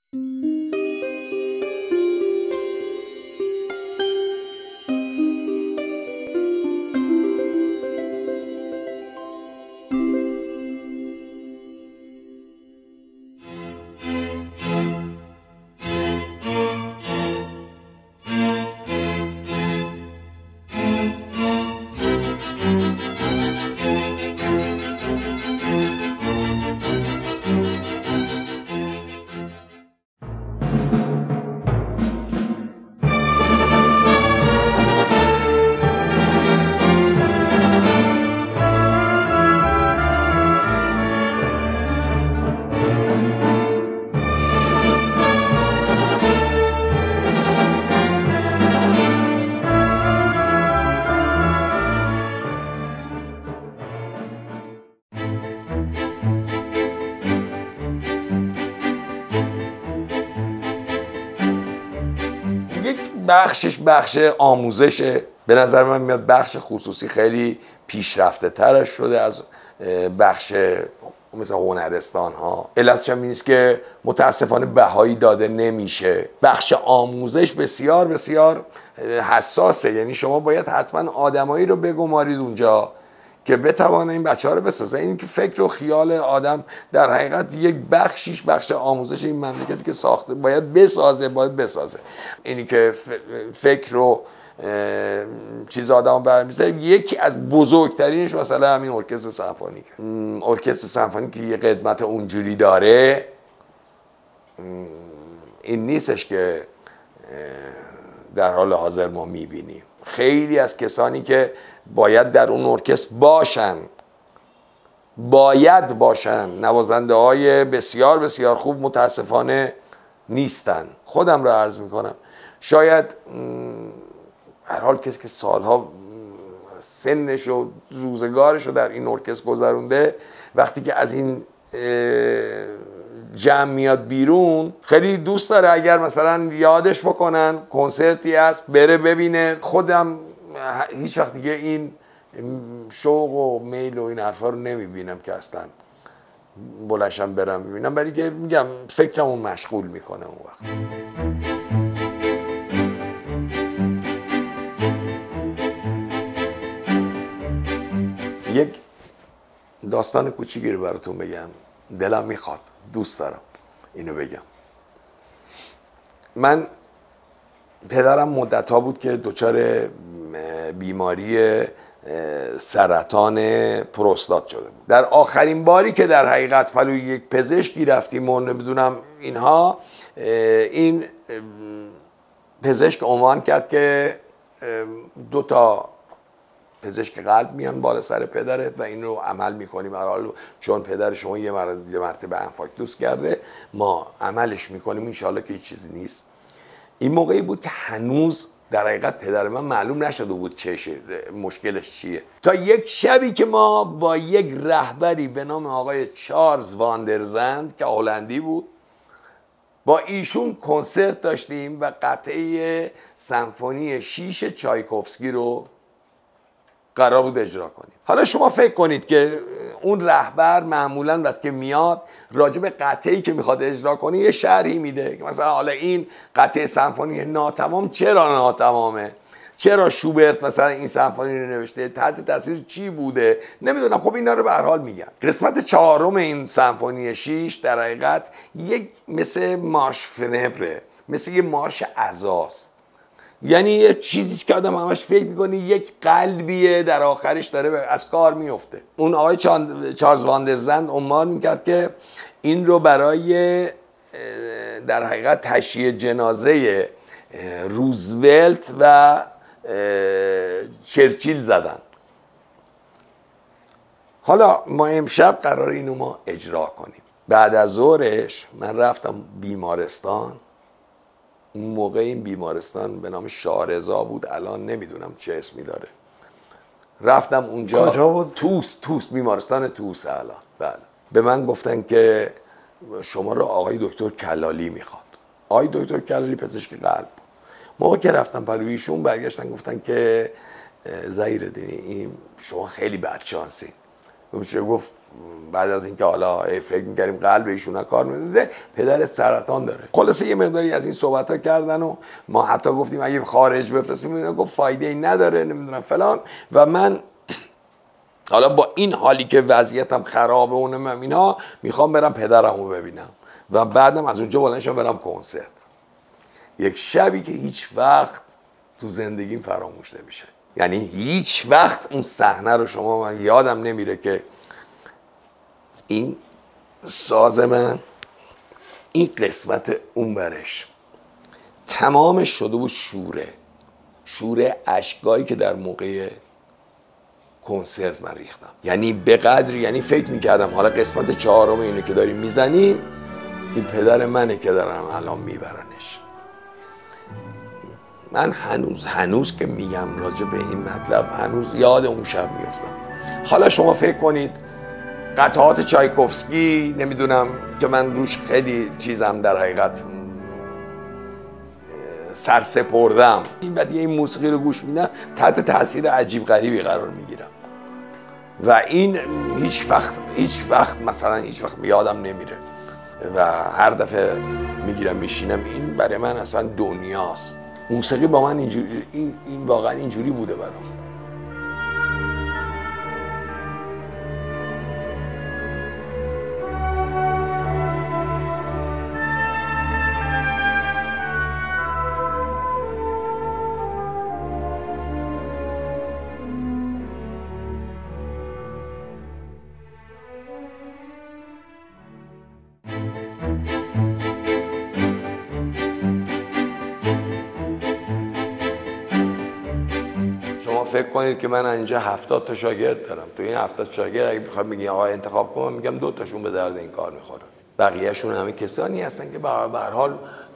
بخشش بخش آموزشه. به نظر من میاد بخش خصوصی خیلی پیشرفته ترش شده از بخش مثل هنرستان ها. علتش هم اینست که متاسفانه بهایی داده نمیشه. بخش آموزش بسیار بسیار حساسه، یعنی شما باید حتما آدمایی رو بگمارید اونجا که بتوانه این بچه ها رو بسازه. این که فکر و خیال آدم در حقیقت یک بخشیش بخش آموزش این مملکتی که ساخته باید بسازه. اینی که فکر و چیز آدم برمی‌داره. یکی از بزرگترینش مثلا همین ارکستر سمفونیک. ارکستر سمفونیک که یه قدمت اونجوری داره، این نیستش که در حال حاضر ما میبینیم. خیلی از کسانی که باید در اون ارکستر باشن نوازنده های بسیار بسیار خوب متاسفانه نیستن. خودم رو عرض میکنم، شاید هر حال کسی که سالها سنش و روزگارش رو در این ارکستر گذرونده، وقتی که از این جمع میاد بیرون خیلی دوست داره اگر مثلا یادش بکنن کنسرتی هست بره ببینه. خودم هیچ وقت دیگه این شوق و میل و این حرفا رو نمیبینم که اصلا بلشم برم ببینم، برای که میگم فکرمو مشغول میکنه اون وقت. یک داستان کوچیکی رو براتون بگم، دلم میخواد، دوست دارم اینو بگم. من پدرم مدت‌ها بود که دچار بیماری سرطان پروستات شده بود. در آخرین باری که در حقیقت پلوی یک پزشکی رفتیم و نمیدونم اینها، این پزشک عنوان کرد که 2 تا پزشک قلب میان بالا سر پدرت و این رو عمل میکنیم. حالا چون پدر شما یه مرتبه انفارکتوس کرده، ما عملش میکنیم، انشالله که هیچ چیزی نیست. این موقعی بود که هنوز در حقیقت پدر من معلوم نشده بود مشکلش چیه، تا یک شبی که ما با یک رهبری به نام آقای چارلز واندرزند که هلندی بود، با ایشون کنسرت داشتیم و قطعه سمفونی 6 چایکوفسکی رو قرار بود اجرا کنیم. حالا شما فکر کنید که اون رهبر معمولاً وقتی که میاد راجع به قطعه‌ای که میخواد اجرا کنه یه شرحی میده که مثلا حالا این قطعه سمفونی ناتمام چرا ناتمامه، چرا شوبرت مثلا این سمفونی رو نوشته، تحت تاثیر چی بوده، نمیدونم. خب اینا رو به هر حال میگن. قسمت 4 این سمفونی 6 در حقیقت یک مثل مارش فنبره، مثل یه مارش عزاست. یعنی یه چیزیست که آدم همش فکر میکنه یک قلبیه در آخرش داره از کار میفته. اون آقای چارلز واندرزند عنوان میکرد که این رو برای در حقیقت تشییع جنازه روزولت و چرچیل زدن. حالا ما امشب قرار اینو ما اجرا کنیم. بعد از ظهرش من رفتم بیمارستان. اون موقع این بیمارستان به نام شارزا بود، الان نمیدونم چه اسمی داره. رفتم اونجا. کجا بود؟ توس بیمارستان توس الان. بله. به من گفتن که شما رو آقای دکتر کلالی میخواد. آقای دکتر کلالی پزشک قلب. موقع که رفتم پلوی ایشون برگشتن گفتن که ظهیرالدینی این شما خیلی بدشانسی. میشه گفت بعد از اینکه حالا فکر می‌کردیم قلب ایشون کار می‌ده، پدرت سرطان داره. خلاصه یه مقداری از این صحبت‌ها کردن و ما حتی گفتیم اگه خارج بفرستیم، اینا گفت فایده‌ای نداره نمیدونم فلان. و من حالا با این حالی که وضعیتم خرابه اونم اینا، میخوام برم پدرمو ببینم و بعدم از اونجا بلند شم برم کنسرت. یک شبی که هیچ وقت تو زندگیم فراموش نمیشه. یعنی هیچ وقت اون صحنه رو شما، من یادم نمیره که این ساز من، این قسمت اون برش تمامش شده بود شوره اشکایی که در موقع کنسرت من ریختم. یعنی به قدری، یعنی فکر میکردم حالا قسمت 4 اینو که داریم میزنیم، این پدر منه که دارم الان میبرنش. من هنوز که میگم راجع به این مطلب، هنوز یاد اون شب میفتم. حالا شما فکر کنید قطعات چایکوفسکی، نمیدونم که من روش خیلی چیزم در حقیقت سرسپردم، این بعد این موسیقی رو گوش میدم تحت تاثیر عجیب غریبی قرار میگیرم و این هیچ وقت مثلا یادم نمیره و هر دفعه میگیرم میشینم، این برای من اصلا دنیاست. موسیقی با من اینجوری، این واقعا اینجوری بوده برام. فکر کنید که من اینجا 70 تا شاگرد دارم. تو این 70 شاگرد اگه بخوام بگم آقا انتخاب کنم، میگم 2 تاشون به درد این کار میخورن. بقیه‌شون همه کسانی هستن که به هر حال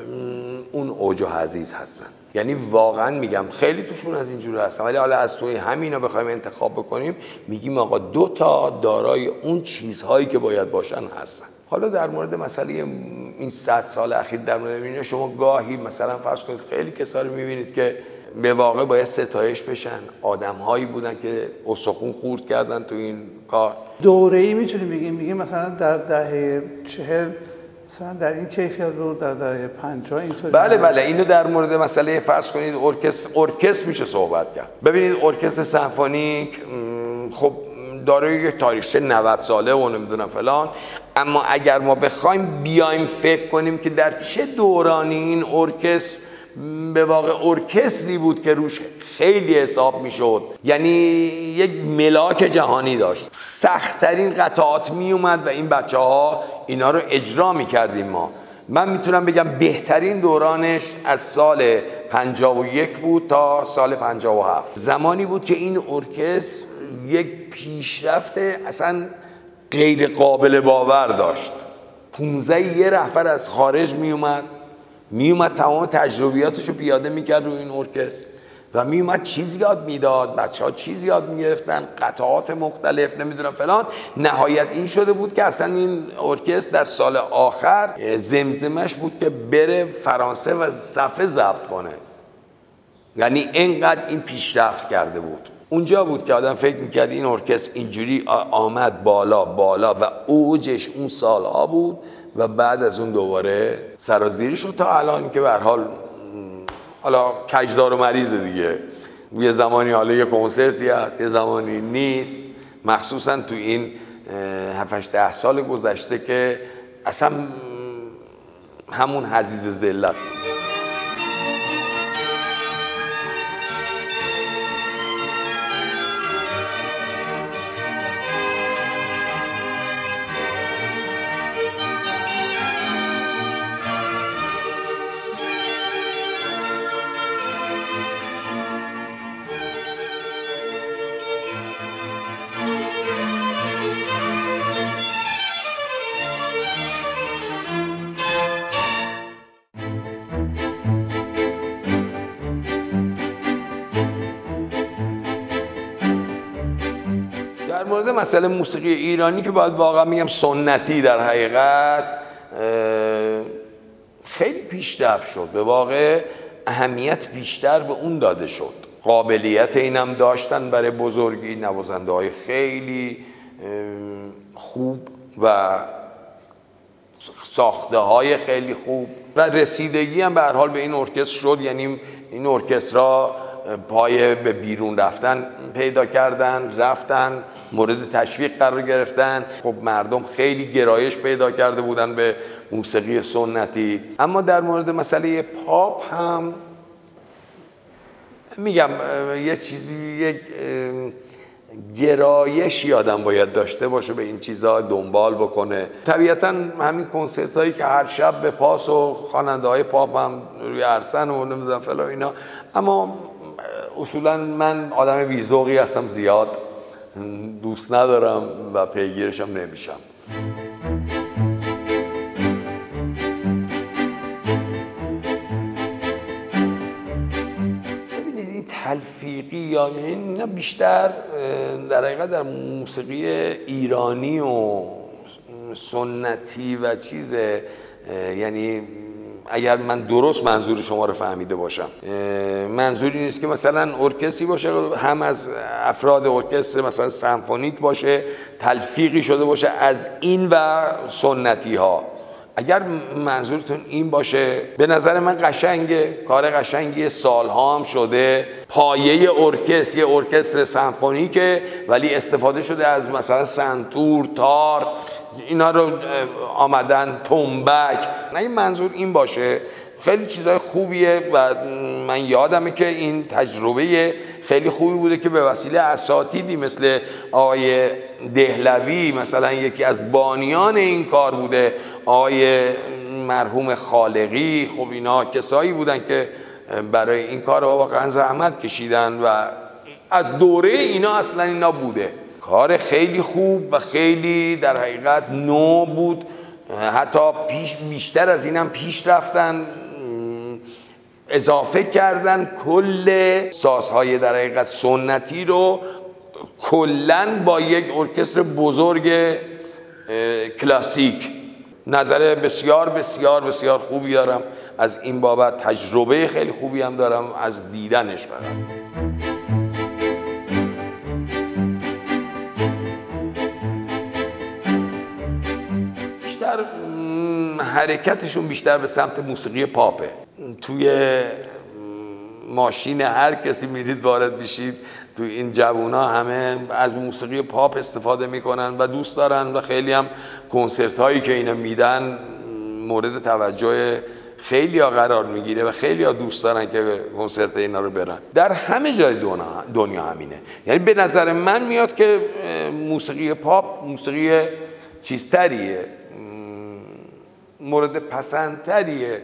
اون اوج و حضیض هستن. یعنی واقعا میگم خیلی توشون از اینجوری هستن، ولی حالا از توی همینا بخوایم انتخاب بکنیم، میگیم آقا 2 تا دارای اون چیزهایی که باید باشن هستن. حالا در مورد مسئله این 100 سال اخیر در مورد اینا، شما گاهی مثلا فرض کنید خیلی کسا رو میبینید که به واقع باید ستایش بشن، آدم‌هایی بودن که استخون خورد کردن تو این کار. دوره‌ای میتونیم بگیم مثلا در دهه 40 مثلا در این کیفیت رو در دهه 50 اینطوری. بله اینو در مورد مسئله فرض کنید ارکستر میشه صحبت کرد. ببینید ارکستر سمفونیک خب داره یک تاریخچه 90 ساله و نمیدونم فلان، اما اگر ما بخوایم بیایم فکر کنیم که در چه دورانی این ارکستر به واقع ارکستری بود که روش خیلی حساب میشد، یعنی یک ملاک جهانی داشت، سخت‌ترین قطعات می اومد و این بچه‌ها اینا رو اجرا میکردیم ما. من میتونم بگم بهترین دورانش از سال 51 بود تا سال 57. زمانی بود که این ارکستر یک پیشرفت اصلا غیر قابل باور داشت. 15 یه رهبر از خارج میومد تمام تجربیاتش رو پیاده میکرد روی این ارکستر و میومد چیز یاد میداد، بچه‌ها چیز یاد میگرفتن، قطعات مختلف نمیدونم فلان. نهایت این شده بود که اصلا این ارکستر در سال آخر زمزمش بود که بره فرانسه و صفحه ضبط کنه. یعنی اینقدر این پیشرفت کرده بود. اونجا بود که آدم فکر میکرد این ارکستر اینجوری آمد بالا و اوجش اون سالها بود و بعد از اون دوباره سرازیری شد تا الان که به هر حال حالا کجدار و مریض دیگه. یه زمانی حالا یه کنسرتی هست، یه زمانی نیست، مخصوصا تو این 7-10 سال گذشته که اصلا همون حضیض ذلت. در مورد مسئله موسیقی ایرانی که باید واقعا میگم سنتی در حقیقت خیلی پیشرفت شد، به واقع اهمیت بیشتر به اون داده شد. قابلیت اینم داشتن برای بزرگی، نوازنده های خیلی خوب و ساخته های خیلی خوب و رسیدگی هم به هر حال به این ارکستر شد. یعنی این ارکسترها پای به بیرون رفتن پیدا کردن، رفتن مورد تشویق قرار گرفتن. خب مردم خیلی گرایش پیدا کرده بودن به موسیقی سنتی. اما در مورد مسئله پاپ هم میگم یه چیزی، یک گرایشی آدم باید داشته باشه به این چیزها، دنبال بکنه. طبیعتا همین کنسرت هایی که هر شب به پاس و خواننده های پاپ هم روی عرصن و نمیدونم فلان اینا، اما اصولا من آدم بی‌ذوقی هستم، زیاد دوست ندارم و پیگیرشم نمیشم. تلفیقی یا اینا بیشتر در حقیقت در موسیقی ایرانی و سنتی و چیزه. یعنی اگر من درست منظور شما رو فهمیده باشم، منظوری نیست که مثلا ارکستری باشه هم از افراد ارکستر مثلا سمفونیک باشه، تلفیقی شده باشه از این و سنتی ها. اگر منظورتون این باشه، به نظر من قشنگه، کار قشنگیه، سالها هم شده. پایه ارکستر یه ارکستر سمفونیکه ولی استفاده شده از مثلا سنتور، تار، اینا رو آمدن، تنبک. نه منظور این باشه، خیلی چیزای خوبیه و من یادمه که این تجربه خیلی خوبی بوده که به وسیله اساتیدی مثل آقای دهلوی، مثلا یکی از بانیان این کار بوده، آقای مرحوم خالقی، خب اینا کسایی بودن که برای این کار واقعا زحمت کشیدن و از دوره اینا اصلا اینا بوده. کار خیلی خوب و خیلی در حقیقت نو بود، حتی بیشتر از اینم پیش رفتن، اضافه کردن کل سازهای در حقیقت سنتی رو کلن با یک ارکستر بزرگ کلاسیک. نظر بسیار بسیار بسیار خوبی دارم از این بابت، تجربه خیلی خوبی هم دارم از دیدنش فقط. بیشتر حرکتشون بیشتر به سمت موسیقی پاپه. توی ماشین هر کسی میرید وارد بشید، تو این جوونا همه از موسیقی پاپ استفاده میکنن و دوست دارن و خیلی هم کنسرت هایی که اینا میدن مورد توجه خیلی ها قرار میگیره و خیلی ها دوست دارن که کنسرت اینا رو برن. در همه جای دنیا همینه. یعنی به نظر من میاد که موسیقی پاپ موسیقی چیزتریه، مورد پسندتریه.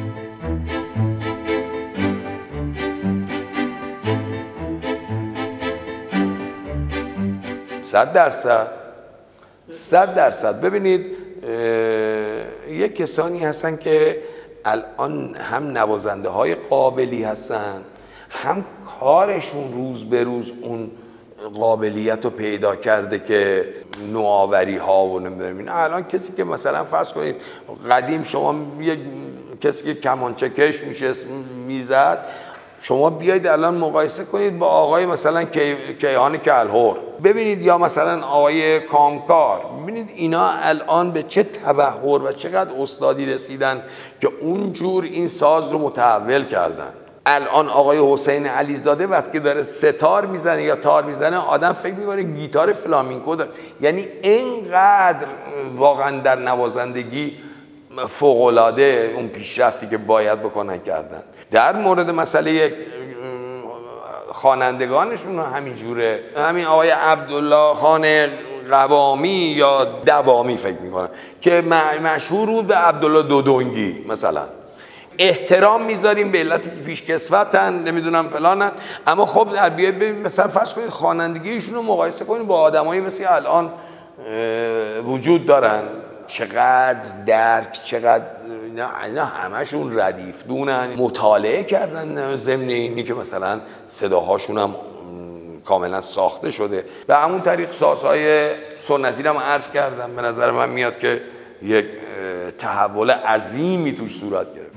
100%. ببینید یک کسانی هستن که الان هم نوازنده های قابلی هستن، هم کارشون روز به روز اون قابلیت رو پیدا کرده که نوآوری ها و نمیدونم این. الان کسی که مثلا فرض کنید قدیم شما یک کسی که کمانچه کش میزد، شما بیایید الان مقایسه کنید با آقای مثلا کیهان کلهر، ببینید، یا مثلا آقای کامکار، ببینید اینا الان به چه تبحر و چقدر استادی رسیدن که اونجور این ساز رو متحول کردن. الان آقای حسین علیزاده وقتی داره ستار میزنه یا تار میزنه، آدم فکر میکنه گیتار فلامینکو داره. یعنی اینقدر واقعا در نوازندگی فوق‌العاده اون پیشرفتی که باید بکنن کردن. در مورد مسئله خوانندگانشون همین جوره. همین آقای عبدالله خان قوامی یا دوامی فکر میکنن که مشهور بود به عبدالله دودونگی مثلا. احترام میذاریم به علتی که پیشکسوتن نمیدونم فلانن، اما خب بیاید مثلا فرض کنید خوانندگیشون رو مقایسه کنید با آدمایی مثل الان وجود دارن، چقدر درک، چقدر اینا همشون ردیف دونن، مطالعه کردن ضمن اینی که مثلا صداهاشون هم کاملا ساخته شده. به همون طریق سازهای سنتی رو هم عرض کردم، به نظر من میاد که یک تحول عظیمی توش صورت گرفت.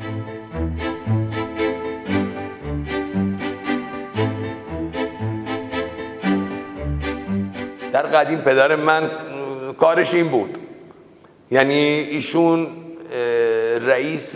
در قدیم پدر من کارش این بود. یعنی ایشون رئیس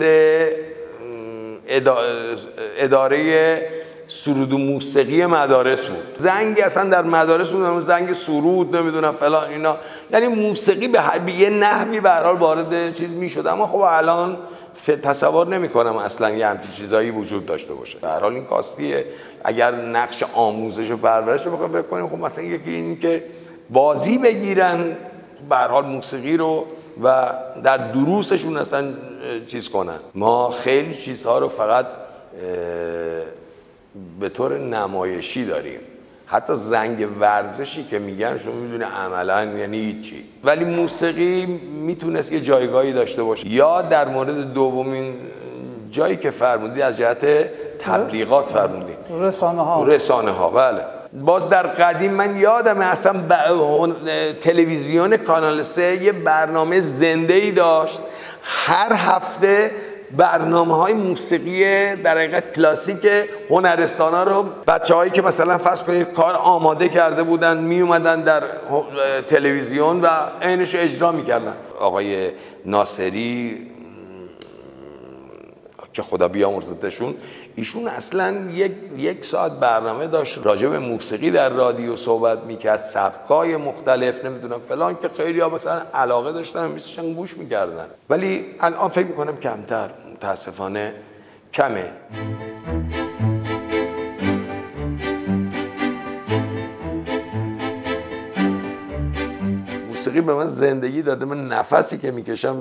اداره سرود و موسیقی مدارس بود. زنگی اصلا در مدارس بود، زنگ سرود نمیدونم فلان اینا، یعنی موسیقی به یه نحوی به هر حال وارد چیز میشد. اما خب الان تصور نمیکنم اصلا یه همچین چیزایی وجود داشته باشه. به هر حال این کاستیه. اگر نقش آموزش و پرورش رو بخوایم بکنیم، خب مثلا یکی این که بازی بگیرن به هر حال موسیقی رو و در دروسشون اصلا چیز کنن. ما خیلی چیزها رو فقط به طور نمایشی داریم. حتی زنگ ورزشی که میگن شما میدونه عملا یعنی هیچی، ولی موسیقی میتونست یه جایگاهی داشته باشه. یا در مورد دومین جایی که فرمودی از جهت تبلیغات فرمودی، رسانه ها بله. باز در قدیم من یادم اصلا تلویزیون کانال 3 یه برنامه زنده‌ای داشت، هر هفته برنامه‌های موسیقی در حقیقت کلاسیک هنرستان‌ها رو بچه‌هایی که مثلا فرض کنید کار آماده کرده بودن می اومدن در تلویزیون و عینش اجرا می‌کردن. آقای ناصری که خدا بیامرزتشون، ایشون اصلا یک ساعت برنامه داشت راجع به موسیقی در رادیو صحبت میکرد، سبکای مختلف نمیدونم فلان، که خیلی ها مثلا علاقه داشتن میشن گوش میکردن. ولی الان فکر میکنم کمتر، متاسفانه کمه. موسیقی به من زندگی داده. من نفسی که میکشم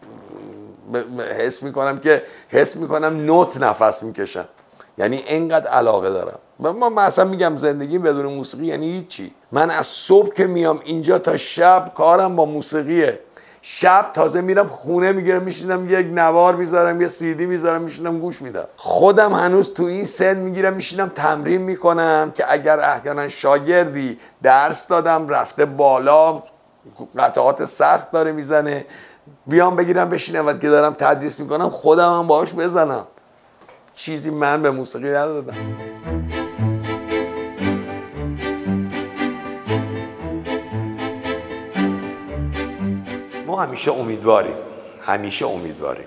حس میکنم نوت نفس میکشم، یعنی اینقدر علاقه دارم. من اصلا میگم زندگی بدون موسیقی یعنی هیچی. من از صبح که میام اینجا تا شب کارم با موسیقیه. شب تازه میرم خونه میگیرم میشینم یک نوار میذارم، یه CD میذارم میشینم گوش میدم. خودم هنوز تو این سن میگیرم میشینم تمرین میکنم که اگر احیانا شاگردی درس دادم رفته بالا، قطعات سخت داره میزنه، بیام بگیرم بشینم و که دارم تدریس میکنم خودم هم باهاش بزنم. چیزی من به موسیقی ندادم. ما همیشه امیدواریم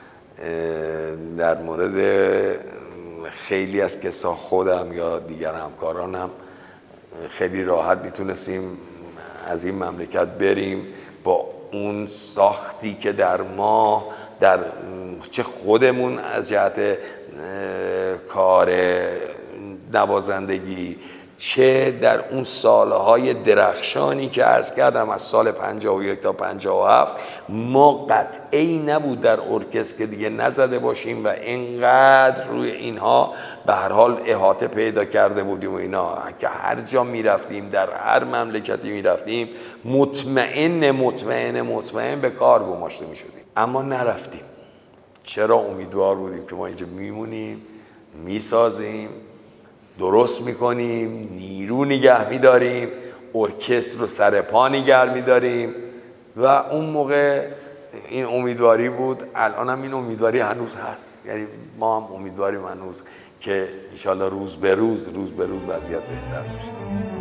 در مورد خیلی از کسا خودم یا دیگر همکارانم خیلی راحت میتونستیم از این مملکت بریم با اون ساختی که در ما، در چه خودمون از جهت کار نوازندگی، چه در اون سالهای درخشانی که عرض کردم از سال 51 تا 57 ما قطعی نبود در ارکستر که دیگه نزده باشیم و اینقدر روی اینها به هر حال احاطه پیدا کرده بودیم و اینا که هر جا میرفتیم، در هر مملکتی میرفتیم مطمئن به کار گماشته میشدیم. اما نرفتیم. چرا؟ امیدوار بودیم که ما اینجا میمونیم، میسازیم، درست میکنیم، نیرو نگه میداریم، ارکستر رو سر پا نگه میداریم و اون موقع این امیدواری بود. الان هم این امیدواری هنوز هست. یعنی ما هم امیدواریم هنوز که انشالله روز به روز وضعیت بهتر بشه.